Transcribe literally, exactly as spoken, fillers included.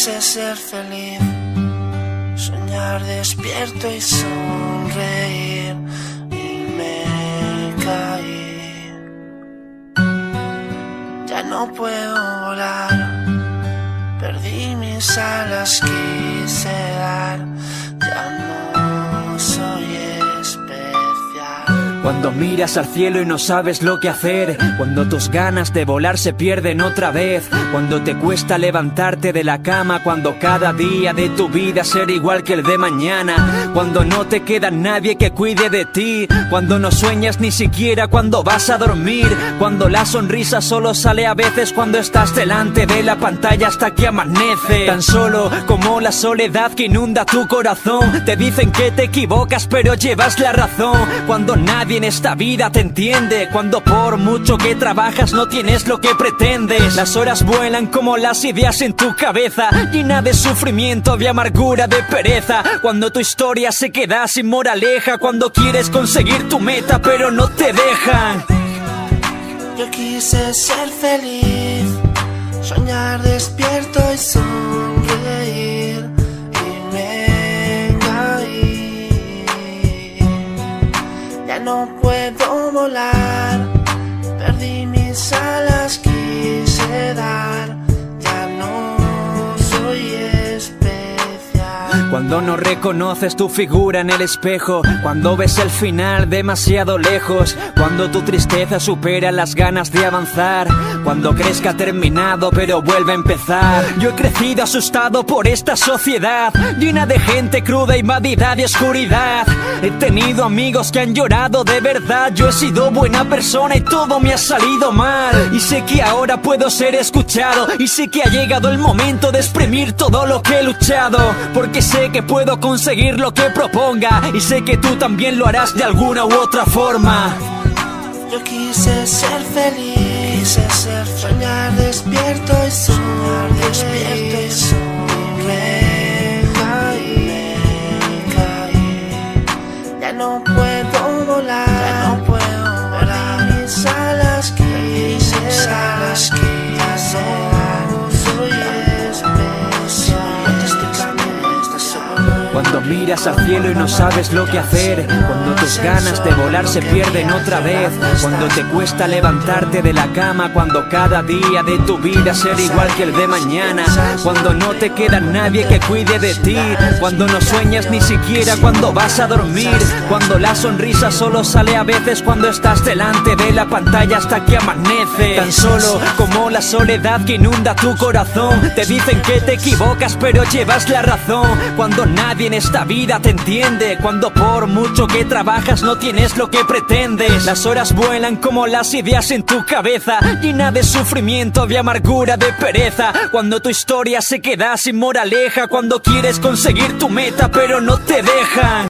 quise ser feliz, soñar despierto y sonreír, y me caí. Ya no puedo volar, perdí mis alas, quise dar, ya no soy especial. Cuando miras al cielo y no sabes lo que hacer, cuando tus ganas de volar se pierden otra vez, cuando te cuesta levantarte de la cama, cuando cada día de tu vida ser igual que el de mañana, cuando no te queda nadie que cuide de ti, cuando no sueñas ni siquiera cuando vas a dormir, cuando la sonrisa solo sale a veces cuando estás delante de la pantalla hasta que amanece. Tan solo como la soledad que inunda tu corazón, te dicen que te equivocas pero llevas la razón, cuando nadie en esta vida te entiende, cuando por mucho que trabajas no tienes lo que pretendes. Las horas vuelan como las ideas en tu cabeza, llena de sufrimiento, de amargura, de pereza, cuando tu historia se queda sin moraleja, cuando quieres conseguir tu meta pero no te dejan. Yo quise ser feliz, soñar despierto y sonreír, y me caí. Ya no puedo volar, perdí mis alas, quise dar, ya no soy especial. Cuando no reconoces tu figura en el espejo, cuando ves el final demasiado lejos, cuando tu tristeza supera las ganas de avanzar, cuando crees que ha terminado pero vuelve a empezar. Yo he crecido asustado por esta sociedad llena de gente cruda, invadida de oscuridad. He tenido amigos que han llorado de verdad, yo he sido buena persona y todo me ha salido mal. Y sé que ahora puedo ser escuchado, y sé que ha llegado el momento de exprimir todo lo que he luchado, porque sé que puedo conseguir lo que proponga, y sé que tú también lo harás de alguna u otra forma. Yo quise ser feliz, quise ser soñar despierto y soñar despierto y sonreír, me caí, me caí. Ya no puedo volar, ya no puedo volar, mis alas quise dar, alas quise dar, soy especial. Cuando miras al cielo y no sabes lo que hacer, cuando tus ganas de volar se pierden otra vez, cuando te cuesta levantarte de la cama, cuando cada día de tu vida ser igual que el de mañana, cuando no te queda nadie que cuide de ti, cuando no sueñas ni siquiera cuando vas a dormir, cuando la sonrisa solo sale a veces cuando estás delante de la pantalla hasta que amanece. Tan solo como la soledad que inunda tu corazón, te dicen que te equivocas pero llevas la razón, cuando nadie en esta vida te entiende, cuando por mucho que trabajas no tienes lo que pretendes. Las horas vuelan como las ideas en tu cabeza, llena de sufrimiento, de amargura, de pereza, cuando tu historia se queda sin moraleja, cuando quieres conseguir tu meta pero no te dejan.